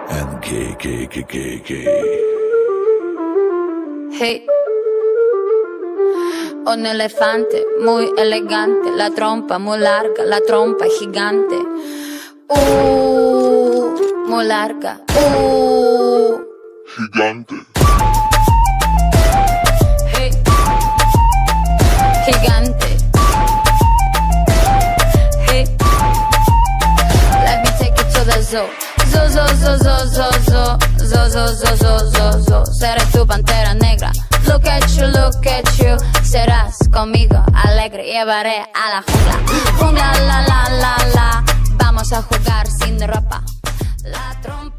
and K. Hey. Un elefante muy elegante, la trompa muy larga, la trompa gigante. Muy larga. Gigante. Hey. Gigante. Hey. Let me take it to the zoo. Zo. Seré tu pantera negra. Look at you. Serás conmigo alegre. Llevaré a la jungla. Jungla, la. Vamos a jugar sin ropa. La trompa.